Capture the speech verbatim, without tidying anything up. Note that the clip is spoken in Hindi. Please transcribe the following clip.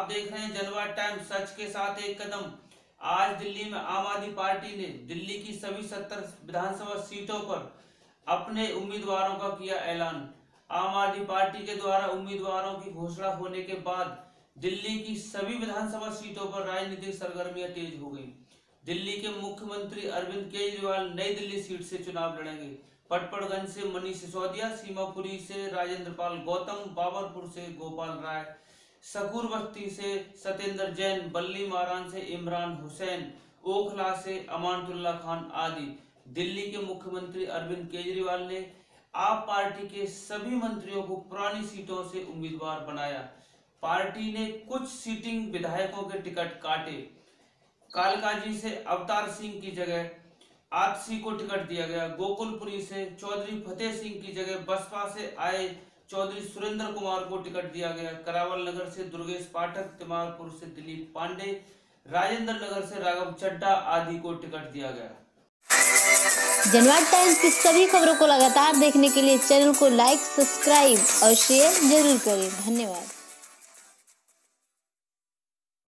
आप देख रहे हैं जनवाद टाइम्स, सच के साथ एक कदम। आज दिल्ली में आम आदमी पार्टी ने दिल्ली की सभी सत्तर विधानसभा सीटों पर अपने उम्मीदवारों का किया ऐलान। आम आदमी पार्टी के द्वारा उम्मीदवारों की घोषणा होने के बाद दिल्ली की सभी विधानसभा सीटों पर राजनीतिक सरगर्मियां तेज हो गई। दिल्ली के मुख्यमंत्री अरविंद केजरीवाल नई दिल्ली सीट से चुनाव लड़ेंगे। पटपड़गंज से मनीष सिसोदिया, सीमापुरी से राजेंद्र पाल गौतम, बाबरपुर से गोपाल राय, सकूर बस्ती से सत्येंद्र जैन, बल्ली मारान से इमरान हुसैन, ओखला से अमानतुल्ला खान आदि। दिल्ली के मुख्यमंत्री अरविंद केजरीवाल ने आप पार्टी के सभी मंत्रियों को पुरानी सीटों से उम्मीदवार बनाया। पार्टी ने कुछ सीटिंग विधायकों के टिकट काटे। कालकाजी से अवतार सिंह की जगह आतसी को टिकट दिया गया। गोकुलपुरी से चौधरी फतेह सिंह की जगह बसपा से आए चौधरी सुरेंद्र कुमार को टिकट दिया गया। करावल नगर से दुर्गेश पाठक, तिमारपुर से दिलीप पांडे, राजेंद्र नगर से राघव चड्ढा आदि को टिकट दिया गया। जनवाद टाइम्स की सभी खबरों को लगातार देखने के लिए चैनल को लाइक, सब्सक्राइब और शेयर जरूर करें। धन्यवाद।